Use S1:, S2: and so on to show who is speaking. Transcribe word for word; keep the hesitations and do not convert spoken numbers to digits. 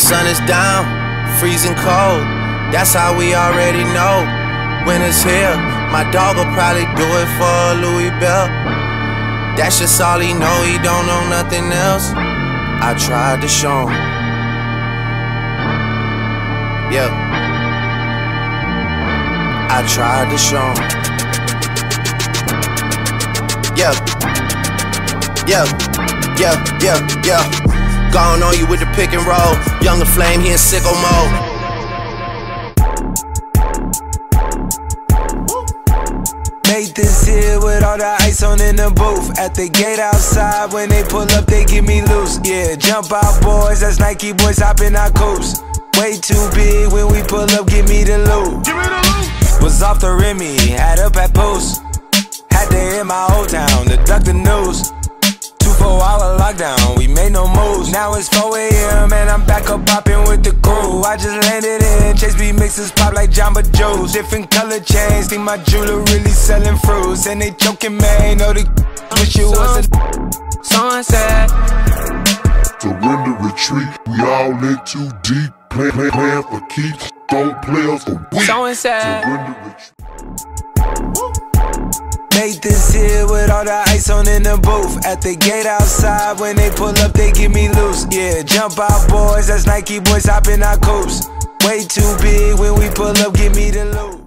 S1: sun is down, freezing cold. That's how we already know winter's here. My dog will probably do it for Louis Bell. That's just all he know, he don't know nothing else. I tried to show him. Yeah, I tried to show him. Yeah, yeah, yeah, yeah, yeah. Gone on you with the pick and roll. Younger Flame, he in sicko mode.
S2: Made this here with all the ice on in the booth. At the gate outside, when they pull up, they get me loose. Yeah, jump out boys, that's Nike boys hopping our coops. Way too big when we pull up, give me the loot. Give me the loot. Was off the Remy, had up at post. Had to hit my old town to duck the news. Two four hour lockdown, we made no moves. Now it's four A M and I'm back up popping with the crew. I just landed in, Chase B mixes pop like Jamba Joe's. Different color chains, think my jeweler really selling fruits. And they joking, man, know the wish it was a sunset.
S3: Surrender, retreat, we all in too deep. Plan, plan, plan for keeps, don't play us for weeks. Surrender, retreat.
S2: Made this here with all the ice on in the booth. At the gate outside, when they pull up, they get me loose. Yeah, jump out boys, that's Nike boys hopping our coops. Way too big when we pull up, give me the loot.